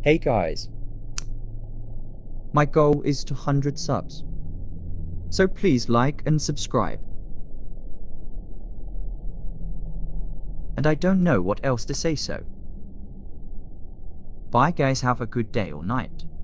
Hey guys, My goal is to 100 subs. So please like and subscribe. And I don't know what else to say so. Bye guys, have a good day or night.